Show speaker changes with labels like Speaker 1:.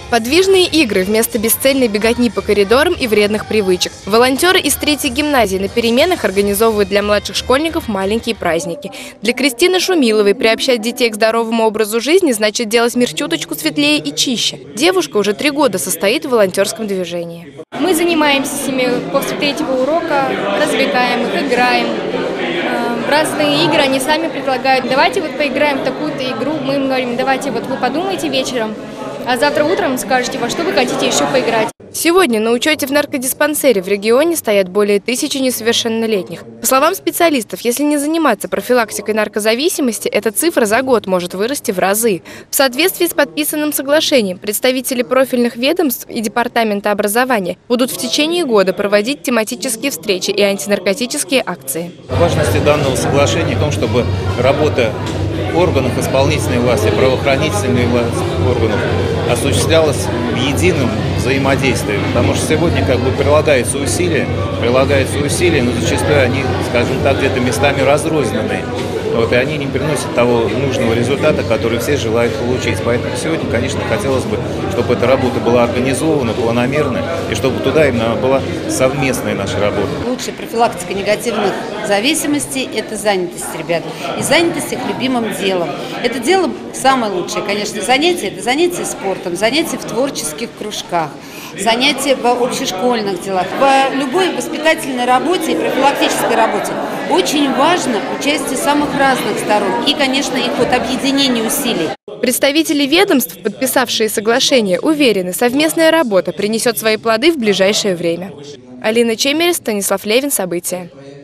Speaker 1: Подвижные игры вместо бесцельной беготни по коридорам и вредных привычек. Волонтеры из 3-й гимназии на переменах организовывают для младших школьников маленькие праздники. Для Кристины Шумиловой приобщать детей к здоровому образу жизни значит делать мир чуточку светлее и чище. Девушка уже 3 года состоит в волонтерском движении.
Speaker 2: Мы занимаемся с ними после 3-го урока, развлекаем их, играем. Разные игры они сами предлагают. Давайте вот поиграем в такую-то игру. Мы им говорим, давайте вот вы подумайте вечером, а завтра утром скажете, во что вы хотите еще поиграть.
Speaker 1: Сегодня на учете в наркодиспансере в регионе стоят более 1000 несовершеннолетних. По словам специалистов, если не заниматься профилактикой наркозависимости, эта цифра за год может вырасти в разы. В соответствии с подписанным соглашением, представители профильных ведомств и департамента образования будут в течение года проводить тематические встречи и антинаркотические акции.
Speaker 3: Важность данного соглашения в том, чтобы работа органов исполнительной власти, правоохранительной власти органов осуществлялась в едином взаимодействии, потому что сегодня прилагаются усилия, но зачастую они, скажем так, где-то местами разрозненные. И они не приносят того нужного результата, который все желают получить. Поэтому сегодня, конечно, хотелось бы, чтобы эта работа была организована, планомерна, и чтобы туда именно была совместная наша работа.
Speaker 4: Лучшая профилактика негативных зависимостей – это занятость, ребят. И занятость их любимым делом. Это дело самое лучшее, конечно, занятие – это занятие спортом, занятие в творческих кружках, занятия в общешкольных делах. В любой воспитательной работе и профилактической работе очень важно участие самых разных сторон и, конечно, их объединение усилий.
Speaker 1: Представители ведомств, подписавшие соглашение, уверены, совместная работа принесет свои плоды в ближайшее время. Алина Чемерис, Станислав Левин. События.